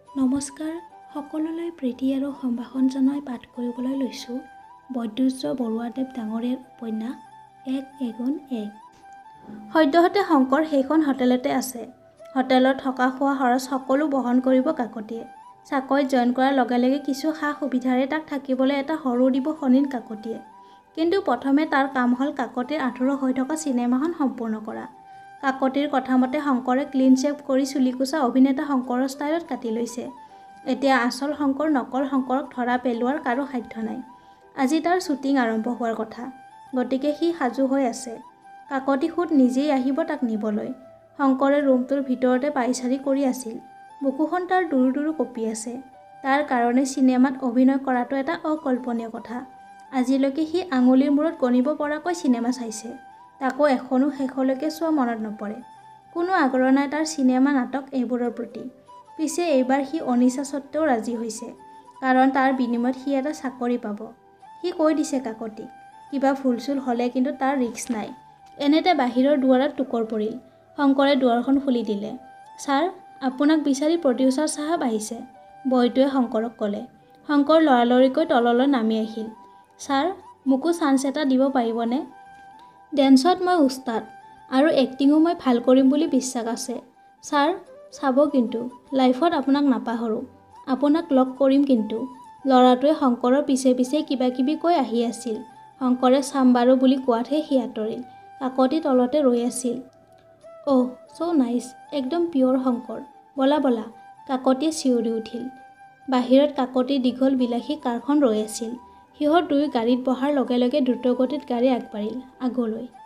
নমস্কাৰ সকলোলৈ প্ৰীতি আৰু সম্ভাষণ জনাই পাঠ কৰিবলৈ লৈছোঁ বৈদ্যুজ্য বৰুৱাদেৱ ডাঙৰীয়াৰ উপন্যাস এক এগুণ এক। সদ্যহতে শংকৰ সেইখন হোটেলতে আছে। হোটেলত থকা খোৱা খৰচ সকলো বহন কৰিব কাকতিয়ে। চাকৰিত জইন কৰাৰ লগে লগে কিছু সা সুবিধাৰে তাক থাকিবলৈ এটা সৰু দিব শনিন কাকতিয়ে। কিন্তু প্ৰথমে তাৰ কাম হ'ল কাকতিৰ আঁঠুৰো হৈ থকা চিনেমাখন সম্পূৰ্ণ কৰা। কাকতিৰ কথামতে শংকৰে ক্লিন শ্বেভ কৰি চুলিকোছা অভিনেতা শংকৰৰ ষ্টাইলত কাটি লৈছে। এতিয়া আচল শংকৰ নকল শংকৰক ধৰা পেলোৱাৰ কাৰো সাধ্য নাই। আজি তাৰ শ্বুটিং আৰম্ভ হোৱাৰ কথা, গতিকে সি সাজু হৈ আছে। কাকতি খুদ নিজেই আহিব তাক নিবলৈ। শংকৰে ৰুমটোৰ ভিতৰতে পাইচাৰি কৰি আছিল। বুকুখন তাৰ দুৰু দুৰু কঁপি আছে। তাৰ কাৰণে চিনেমাত অভিনয় কৰাটো এটা অকল্পনীয় কথা। আজিলৈকে সি আঙুলিৰ মূৰত গণিব পৰাকৈ চিনেমা চাইছে, তাকো এখনো শেষলৈকে চোৱা মনত নপৰে। কোনো আগ্ৰহ নাই তাৰ চিনেমা নাটক এইবোৰৰ প্ৰতি। পিছে এইবাৰ সি অনিচ্ছা সত্ত্বেও ৰাজি হৈছে, কাৰণ তাৰ বিনিময়ত সি এটা চাকৰি পাব। সি কৈ দিছে কাকতিক, কিবা ভুলচুল হ'লে কিন্তু তাৰ ৰিস্ক নাই। এনেতে বাহিৰৰ দুৱাৰত টোকৰ পৰিল। শংকৰে দুৱাৰখন খুলি দিলে। ছাৰ, আপোনাক বিচাৰি প্ৰডিউচাৰ চাহাব আহিছে, বয়টোৱে শংকৰক ক'লে। শংকৰ লৰালৰিকৈ তললৈ নামি আহিল। ছাৰ, মোকো চান্স এটা দিব পাৰিবনে? ডেন্সত মই উস্তাদ আৰু এক্টিঙো মই ভাল কৰিম বুলি বিশ্বাস আছে। ছাৰ, চাব কিন্তু, লাইফত আপোনাক নাপাহৰোঁ, আপোনাক লগ কৰিম কিন্তু। ল'ৰাটোৱে শংকৰৰ পিছে পিছে কিবা কিবি কৈ আহি আছিল। শংকৰে চাম বাৰু বুলি কোৱাতহে সি আঁতৰিল। কাকতি তলতে ৰৈ আছিল। অহ, চ' নাইচ, একদম পিয়ৰ শংকৰ, বলা বলা, কাকতিয়ে চিঞৰি উঠিল। বাহিৰত কাকতিৰ দীঘল বিলাসী কাৰখন ৰৈ আছিল। সিহঁত দুয়ো গাড়ীত বহাৰ লগে লগে দ্ৰুতগতিত গাড়ী আগবাঢ়িল আগলৈ।